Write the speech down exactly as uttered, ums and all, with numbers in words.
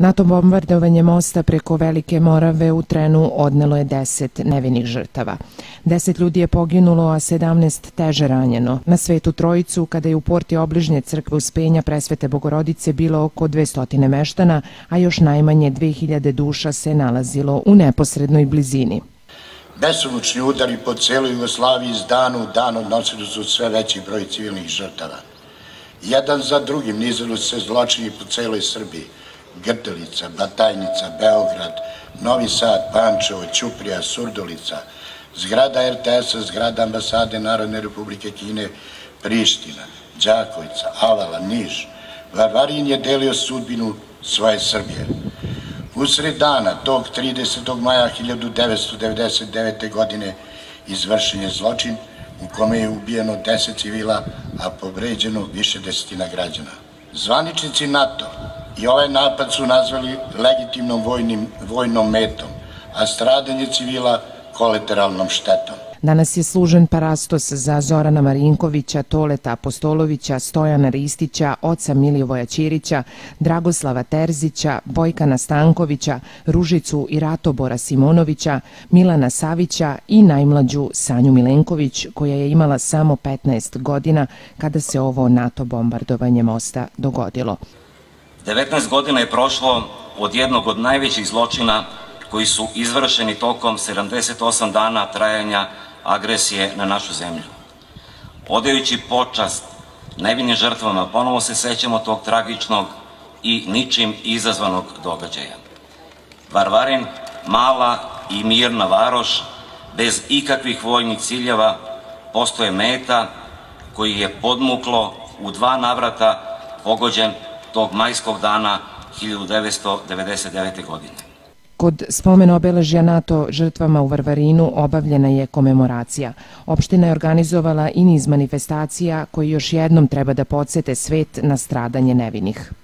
NATO bombardovanje mosta preko Velike Morave u trenu odnelo je deset nevinih žrtava. Deset ljudi je poginulo, a sedamnaest teže ranjeno. Na Svetu Trojicu, kada je u porti obližnje crkve Uspenja Presvete Bogorodice bilo oko dvesta meštana, a još najmanje dve hiljade duša se nalazilo u neposrednoj blizini. Besomučni udari po celoj Jugoslaviji iz dana u dan odnosili su sve veći broj civilnih žrtava. Jedan za drugim nizali se zločini po celoj Srbiji. Grdelica, Batajnica, Beograd, Novi Sad, Pančevo, Ćuprija, Surdulica, zgrada er te es-a, zgrada ambasade Narodne Republike Kine, Priština, Đakovica, Avala, Niš. Varvarin je delio sudbinu svoje Srbije. Usred dana tog tridesetog maja hiljadu devetsto devedeset devete. godine izvršen je zločin u kome je ubijeno deset civila, a povređeno više desetina građana. Zvaničnici NATO i ovaj napad su nazvali legitimnom vojnom metom, a stradanje civila kolateralnom štetom. Danas je služen parastos za Zorana Marinkovića, Toleta Apostolovića, Stojana Ristića, oca Milivoja Ćirića, Dragoslava Terzića, Bojkana Stankovića, Ružicu i Ratobora Simonovića, Milana Savića i najmlađu Sanju Milenković, koja je imala samo petnaest godina kada se ovo NATO bombardovanje mosta dogodilo. devetnaest godina je prošlo od jednog od najvećih zločina koji su izvršeni tokom sedamdeset osam dana trajanja agresije na našu zemlju. Odajući počast nevinim žrtvama, ponovo se sećamo tog tragičnog i ničim izazvanog događaja. Varvarin, mala i mirna varoš, bez ikakvih vojnih ciljeva, postoje meta koji je podmuklo u dva navrata pogođen tog majskog dana hiljadu devetsto devedeset devete. godine. Kod spomen obeležja NATO žrtvama u Varvarinu obavljena je komemoracija. Opština je organizovala i niz manifestacija koji još jednom treba da podsete svet na stradanje nevinih.